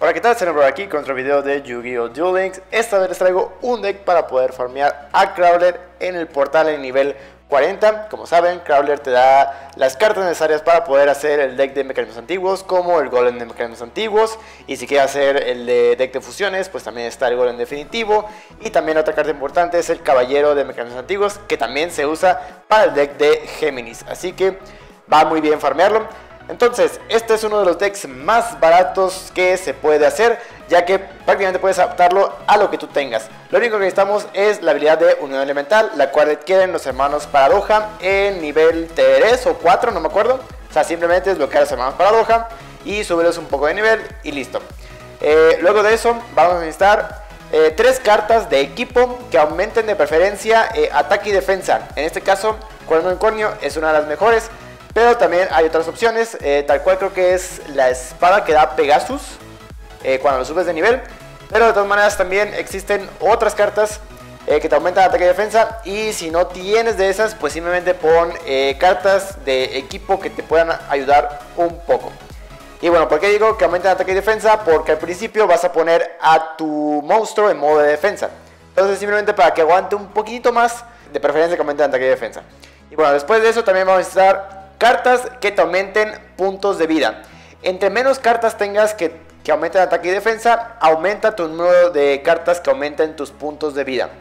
Hola, ¿qué tal? Seré por aquí con otro video de Yu-Gi-Oh! Duel Links. Esta vez les traigo un deck para poder farmear a Crawler en el portal en nivel 40. Como saben, Crawler te da las cartas necesarias para poder hacer el deck de mecanismos antiguos, como el Golem de mecanismos antiguos. Y si quieres hacer el de deck de fusiones, pues también está el Golem definitivo. Y también otra carta importante es el Caballero de mecanismos antiguos, que también se usa para el deck de Géminis. Así que va muy bien farmearlo. Entonces, este es uno de los decks más baratos que se puede hacer, ya que prácticamente puedes adaptarlo a lo que tú tengas. Lo único que necesitamos es la habilidad de Unión Elemental, la cual adquieren los hermanos Paradoja en nivel 3 o 4, no me acuerdo. O sea, simplemente desbloquear a los hermanos Paradoja y subirles un poco de nivel y listo. Luego de eso, vamos a necesitar 3 cartas de equipo que aumenten de preferencia ataque y defensa. En este caso, Cuerno de Unicornio es una de las mejores. Pero también hay otras opciones, tal cual creo que es la espada que da Pegasus cuando lo subes de nivel. Pero de todas maneras también existen otras cartas que te aumentan ataque y defensa. Y si no tienes de esas, pues simplemente pon cartas de equipo que te puedan ayudar un poco. Y bueno, ¿por qué digo que aumentan ataque y defensa? Porque al principio vas a poner a tu monstruo en modo de defensa. Entonces simplemente para que aguante un poquito más, de preferencia que aumenten ataque y defensa. Y bueno, después de eso también vamos a necesitar cartas que te aumenten puntos de vida. Entre menos cartas tengas que aumenten ataque y defensa, aumenta tu número de cartas que aumenten tus puntos de vida.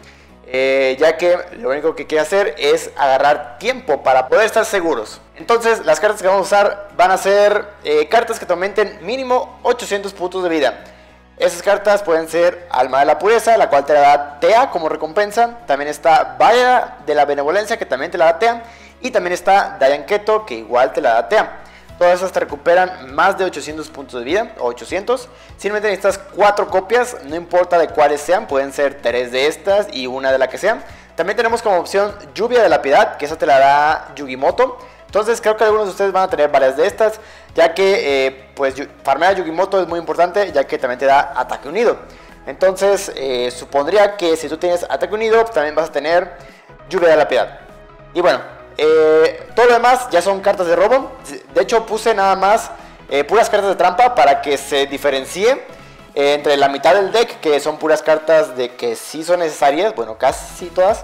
Ya que lo único que quiere hacer es agarrar tiempo para poder estar seguros. Entonces las cartas que vamos a usar van a ser cartas que te aumenten mínimo 800 puntos de vida. Esas cartas pueden ser Alma de la Pureza, la cual te la da Tea como recompensa. También está Valla de la Benevolencia, que también te la da Tea. Y también está Dayan Keto, que igual te la da Tea. Todas esas te recuperan más de 800 puntos de vida, o 800. Simplemente necesitas 4 copias, no importa de cuáles sean. Pueden ser 3 de estas y una de la que sea. También tenemos como opción Lluvia de la Piedad, que esa te la da Yugimoto. Entonces creo que algunos de ustedes van a tener varias de estas, ya que pues farmear a Yugimoto es muy importante, ya que también te da ataque unido. Entonces supondría que si tú tienes ataque unido, pues también vas a tener Lluvia de la Piedad. Y bueno, todo lo demás ya son cartas de robo. De hecho puse nada más puras cartas de trampa para que se diferencie entre la mitad del deck, que son puras cartas de que sí son necesarias, bueno, casi todas,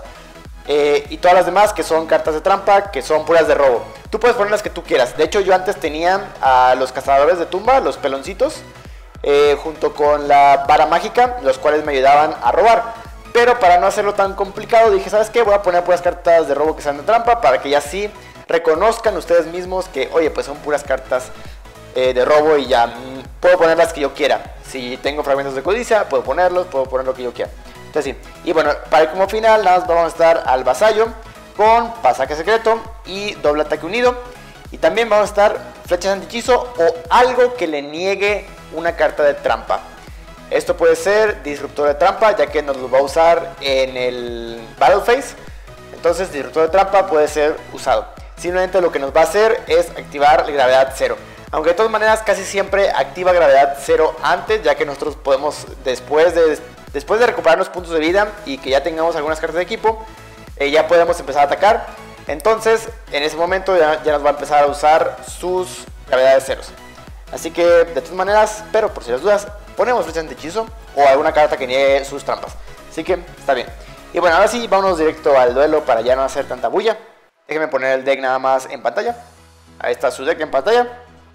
y todas las demás que son cartas de trampa, que son puras de robo. Tú puedes poner las que tú quieras. De hecho yo antes tenía a los cazadores de tumba, los peloncitos, junto con la vara mágica, los cuales me ayudaban a robar. Pero para no hacerlo tan complicado dije, ¿sabes qué? Voy a poner puras cartas de robo que sean de trampa, para que ya sí reconozcan ustedes mismos que, oye, pues son puras cartas de robo y ya puedo poner las que yo quiera. Si tengo fragmentos de codicia, puedo ponerlos, puedo poner lo que yo quiera. Entonces sí. Y bueno, para como final nada más vamos a estar al vasallo con pasaje secreto y doble ataque unido. Y también vamos a estar flechas antihechizo o algo que le niegue una carta de trampa. Esto puede ser disruptor de trampa, ya que nos lo va a usar en el Battle Phase. Entonces disruptor de trampa puede ser usado. Simplemente lo que nos va a hacer es activar la gravedad 0. Aunque de todas maneras casi siempre activa gravedad 0 antes, ya que nosotros podemos después de recuperar los puntos de vida y que ya tengamos algunas cartas de equipo, ya podemos empezar a atacar. Entonces en ese momento ya nos va a empezar a usar sus gravedades ceros. Así que de todas maneras, pero por si las dudas, ponemos flecha antihechizo o alguna carta que niegue sus trampas. Así que está bien. Y bueno, ahora sí, vámonos directo al duelo para ya no hacer tanta bulla. Déjenme poner el deck nada más en pantalla. Ahí está su deck en pantalla.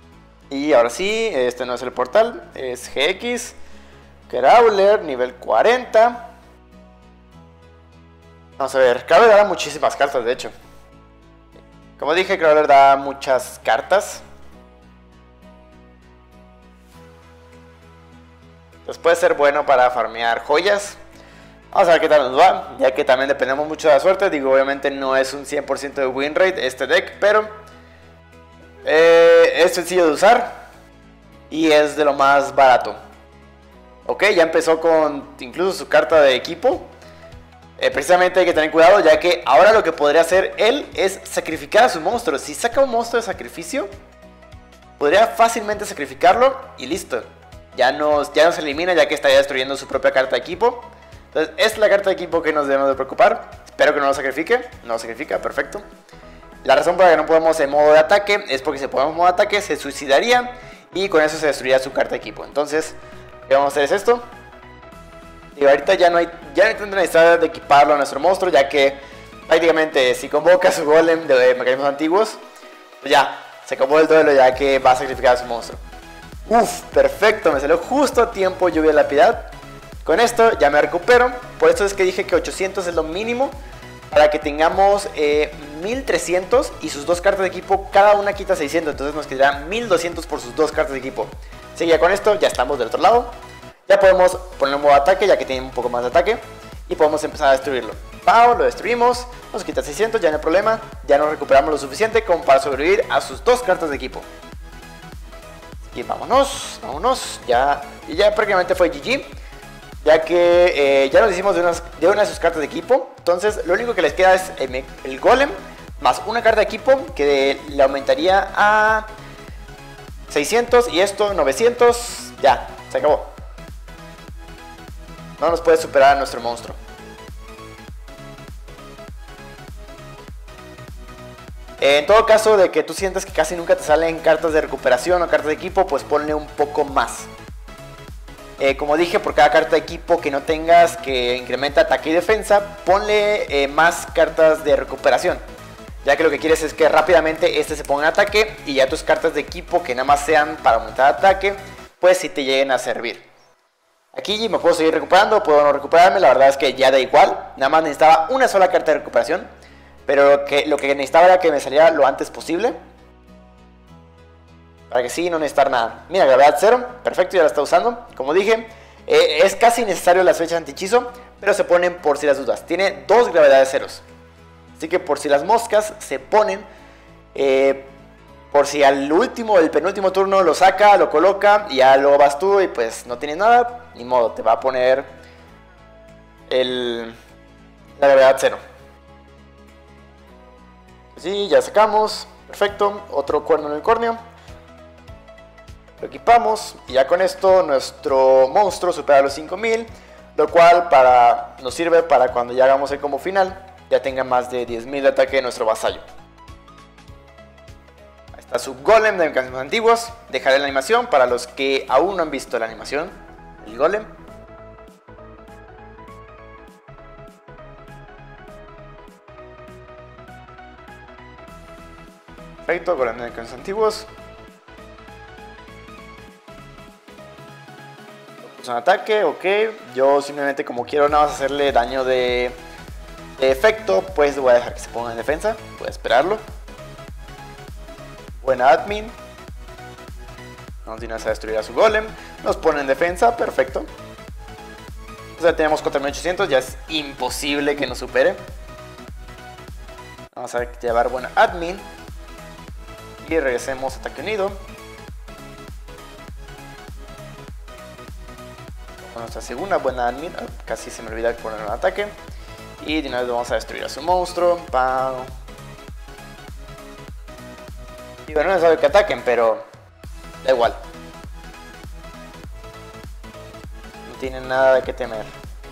Y ahora sí, este no es el portal, es GX Crawler, nivel 40. Vamos a ver, Crawler da muchísimas cartas, de hecho. Como dije, Crawler da muchas cartas. Entonces puede ser bueno para farmear joyas. Vamos a ver qué tal nos va, ya que también dependemos mucho de la suerte. Digo, obviamente no es un 100% de win rate este deck, pero es sencillo de usar y es de lo más barato. Ok, ya empezó con incluso su carta de equipo. Precisamente hay que tener cuidado, ya que ahora lo que podría hacer él es sacrificar a su monstruo. Si saca un monstruo de sacrificio, podría fácilmente sacrificarlo y listo. Ya no se elimina, ya que estaría destruyendo su propia carta de equipo. Entonces esta es la carta de equipo que nos debemos de preocupar. Espero que no lo sacrifique. No lo sacrifica, perfecto. La razón por la que no podemos en modo de ataque es porque si ponemos modo de ataque se suicidaría y con eso se destruiría su carta de equipo. Entonces que vamos a hacer es esto. Y ahorita ya no tendrá necesidad de equiparlo a nuestro monstruo, ya que prácticamente si convoca su golem de mecanismos antiguos, pues ya, se acabó el duelo ya que va a sacrificar a su monstruo. Uf, perfecto, me salió justo a tiempo lluvia de la piedad. Con esto ya me recupero, por eso es que dije que 800 es lo mínimo para que tengamos 1300 y sus dos cartas de equipo, cada una quita 600, entonces nos quedará 1200 por sus dos cartas de equipo. Así que ya con esto ya estamos del otro lado. Ya podemos poner un modo ataque ya que tiene un poco más de ataque y podemos empezar a destruirlo. Pau, lo destruimos, nos quita 600, ya no hay problema, ya nos recuperamos lo suficiente como para sobrevivir a sus dos cartas de equipo. Y vámonos, ya prácticamente fue GG, ya que ya nos hicimos de una de sus cartas de equipo. Entonces lo único que les queda es el golem más una carta de equipo que le aumentaría a 600 y esto 900, ya, se acabó. No nos puede superar a nuestro monstruo. En todo caso de que tú sientas que casi nunca te salen cartas de recuperación o cartas de equipo, pues ponle un poco más. Como dije, por cada carta de equipo que no tengas que incrementa ataque y defensa, ponle más cartas de recuperación. Ya que lo que quieres es que rápidamente este se ponga en ataque y ya tus cartas de equipo que nada más sean para aumentar ataque, pues si te lleguen a servir. Aquí me puedo seguir recuperando, puedo no recuperarme, la verdad es que ya da igual. Nada más necesitaba una sola carta de recuperación. Pero lo que necesitaba era que me saliera lo antes posible. Para que sí, no necesitar nada. Mira, gravedad 0, perfecto, ya la está usando. Como dije, es casi necesario las flechas antihechizo, pero se ponen por si las dudas. Tiene 2 gravedades ceros. Así que por si las moscas se ponen, por si al último, el penúltimo turno lo saca, lo coloca y ya luego vas tú y pues no tienes nada, ni modo, te va a poner la gravedad 0. Sí, ya sacamos, perfecto, otro cuerno en el corneo. Lo equipamos y ya con esto nuestro monstruo supera los 5000, lo cual nos sirve para cuando ya hagamos el combo final, ya tenga más de 10.000 de ataque de nuestro vasallo. Ahí está su golem de mecanismos antiguos. Dejaré la animación para los que aún no han visto la animación, el golem. Perfecto, golem de mecanismos antiguos. Puso un ataque, ok. Yo simplemente como quiero nada más hacerle daño de efecto, pues voy a dejar que se ponga en defensa. Voy a esperarlo. Buena admin. Nos viene a destruir a su golem. Nos pone en defensa, perfecto. O sea, tenemos 4800, ya es imposible que nos supere. Vamos a llevar buena admin. Y regresemos a ataque unido. Con nuestra segunda buena admin. Casi se me olvida poner un ataque. Y de una vez vamos a destruir a su monstruo. ¡Pam! Y bueno, no es necesario que ataquen, pero da igual. No tienen nada de qué temer.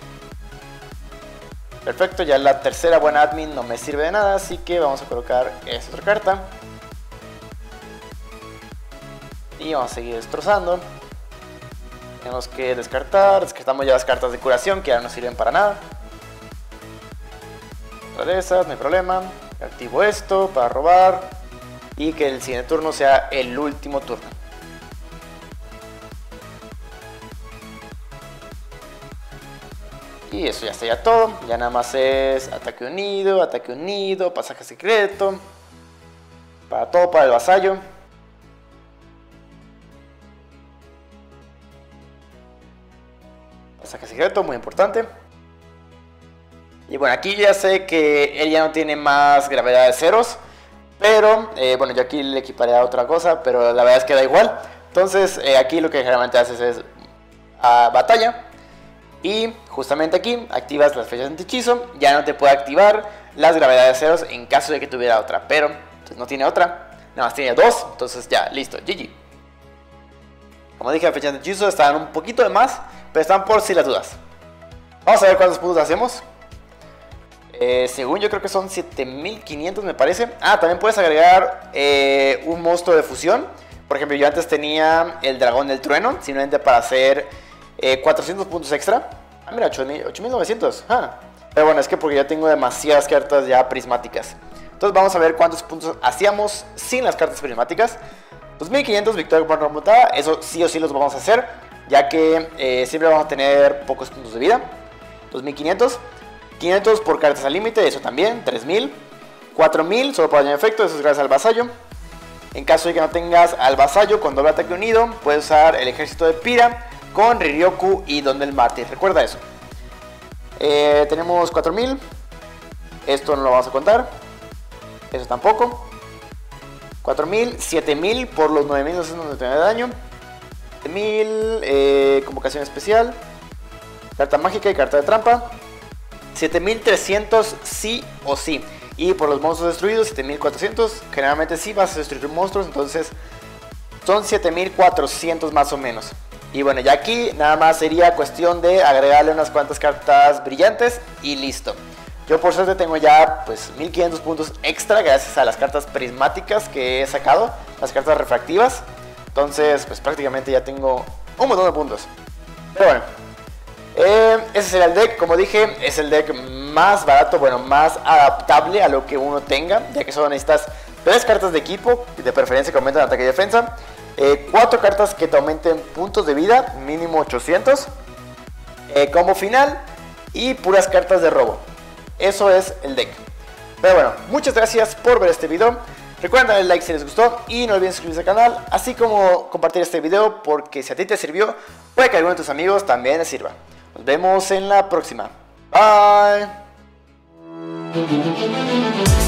Perfecto, ya la tercera buena admin no me sirve de nada, así que vamos a colocar esta otra carta. Y vamos a seguir destrozando. Tenemos que descartamos ya las cartas de curación que ya no sirven para nada. Otra de esas, no hay problema. Activo esto para robar y que el siguiente turno sea el último turno. Y eso ya sería todo. Ya nada más es ataque unido, pasaje secreto. Para todo, para el vasallo. Pasaje secreto, muy importante. Y bueno, aquí ya sé que él ya no tiene más gravedad de ceros. Pero, bueno, yo aquí le equiparé a otra cosa, pero la verdad es que da igual. Entonces, aquí lo que generalmente haces es batalla. Y justamente aquí activas las flechas antihechizo. Ya no te puede activar las gravedades ceros en caso de que tuviera otra. Pero, entonces no tiene otra, nada más tiene 2. Entonces ya, listo, GG. Como dije, las flechas antihechizo están un poquito de más, pero están por si las dudas. Vamos a ver cuántos puntos hacemos. Según yo creo que son 7500 me parece. Ah, también puedes agregar un monstruo de fusión. Por ejemplo, yo antes tenía el dragón del trueno, simplemente para hacer 400 puntos extra. Ah, mira, 8900. Pero bueno, es que porque ya tengo demasiadas cartas ya prismáticas. Entonces vamos a ver cuántos puntos hacíamos sin las cartas prismáticas. 2500 victoria por remontada, eso sí o sí los vamos a hacer, ya que siempre vamos a tener pocos puntos de vida. 2500, 500 por cartas al límite, eso también, 3000, 4000 solo por daño de efecto, eso es gracias al vasallo. En caso de que no tengas al vasallo con doble ataque unido, puedes usar el ejército de Pira con Riryoku y Don del Mártir, recuerda eso. Tenemos 4000, esto no lo vamos a contar, eso tampoco. 4000, 7000 por los 9299 de daño, 7000, convocación especial, carta mágica y carta de trampa, 7300 sí o sí. Y por los monstruos destruidos, 7400. Generalmente sí vas a destruir monstruos, entonces son 7400 más o menos. Y bueno, ya aquí nada más sería cuestión de agregarle unas cuantas cartas brillantes y listo. Yo por suerte tengo ya pues 1500 puntos extra gracias a las cartas prismáticas que he sacado, las cartas refractivas. Entonces pues prácticamente ya tengo un montón de puntos. Pero bueno, ese será el deck. Como dije, es el deck más barato, bueno, más adaptable a lo que uno tenga, ya que solo necesitas 3 cartas de equipo, de preferencia que aumenten ataque y defensa, 4 cartas que te aumenten puntos de vida, mínimo 800, combo final y puras cartas de robo. Eso es el deck. Pero bueno, muchas gracias por ver este video. Recuerden darle like si les gustó y no olviden suscribirse al canal, así como compartir este video, porque si a ti te sirvió, puede que a alguno de tus amigos también les sirva. Nos vemos en la próxima. Bye.